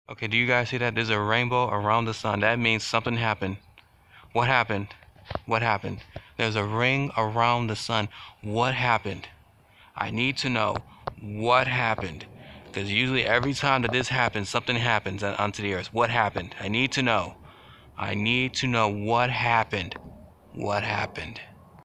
Okay, do you guys see that? There's a rainbow around the sun. That means something happened. What happened? What happened? There's a ring around the sun. What happened? I need to know what happened. Because usually every time that this happens, something happens onto the earth. What happened? I need to know. I need to know what happened. What happened?